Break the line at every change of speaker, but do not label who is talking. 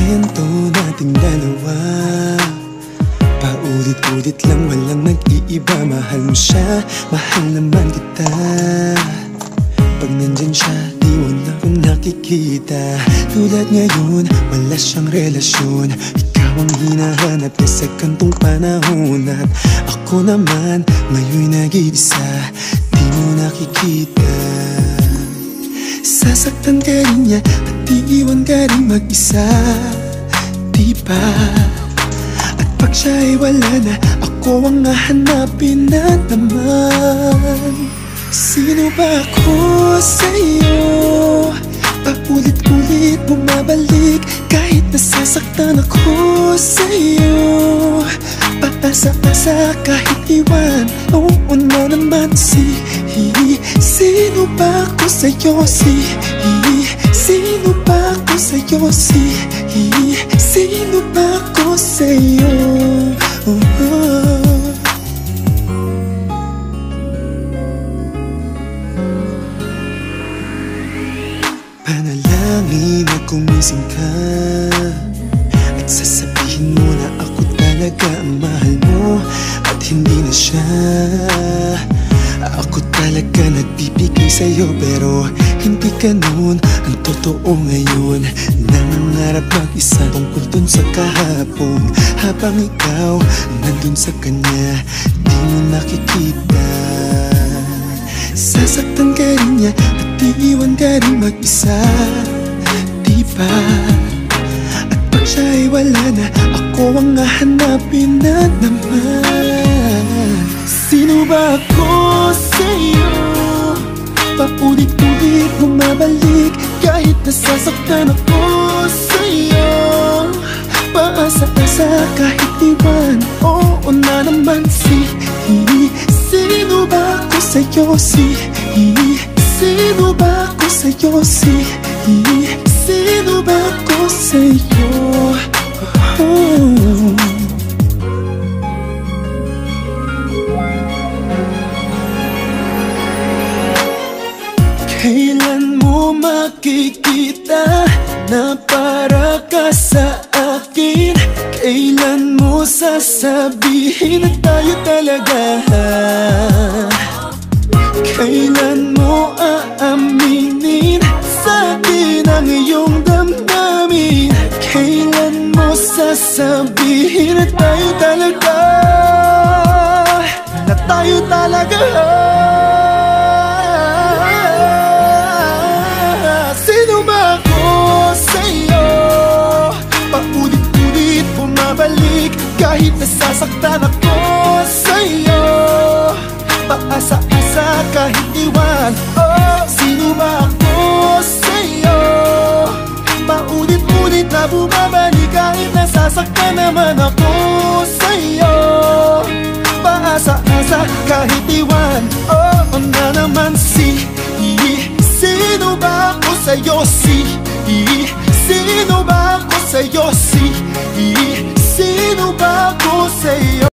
kwento nating dalawa, paulit-ulit lang, walang nag-iiba. Mahal mo siya, mahal naman kita. Pag nandyan siya, di mo na akong nakikita. Tulad ngayon, wala siyang relasyon. Ikaw ang hinahanap niya sa kantong panahon. At ako naman, ngayon nag-iisa, di mo nakikita. Sasaktan ka rin niya at iiwan ka rin mag-isa, di ba? At pag siya ay wala na, ako ang hahanapin na naman. Sino ba ako sa'yo? Paulit-ulit bumabalik, kahit nasasaktan ako sa'yo. Paasa-asa kahit iwan, oo na naman. Sino ba ako sa'yo? Sino ba ako sa'yo? Sino ba ako sa'yo? Panalangin na gumising ka at sasabihin mo na ako talaga ang mahal mo at hindi na siya. Ako talaga nagbibigay sa'yo, pero hindi ganun ang totoo ngayon. Nangangarap mag-isa tungkol dun sa kahapon, habang ikaw nandun sa kanya, di mo nakikita. Sasaktan ka rin niya at iiwan ka rin mag-isa, di ba? At pag siya ay wala na, ako ang hahanapin na naman. Sino ba ako sa'yo? Paulit-ulit bumabalik, kahit nasasaktan ako sa'yo. Paasa-asa kahit iwan, oo na naman. Sino ba ako sa'yo? Sino ba ako sa'yo? Sino ba ako sa'yo? Kailan mo makikita na para ka sa akin? Kailan mo sasabihin na tayo talaga? Kailan mo aaminin sa akin ang iyong damdamin? Kailan mo sasabihin na tayo talaga? Na tayo talaga? Sino ba ako sa'yo? Paulit-ulit bumabalik, kahit nasasaktan ako sa'yo. Paasa-asa kahit iwan, oh, sino ba ako sa'yo? Paulit-ulit na bumabalik, kahit nasasaktan naman ako sa'yo. Paasa-asa kahit iwan, oh, na naman. Sino ba ako sa'yo? Sino ba ako sa'yo? Sino ba ako sa'yo?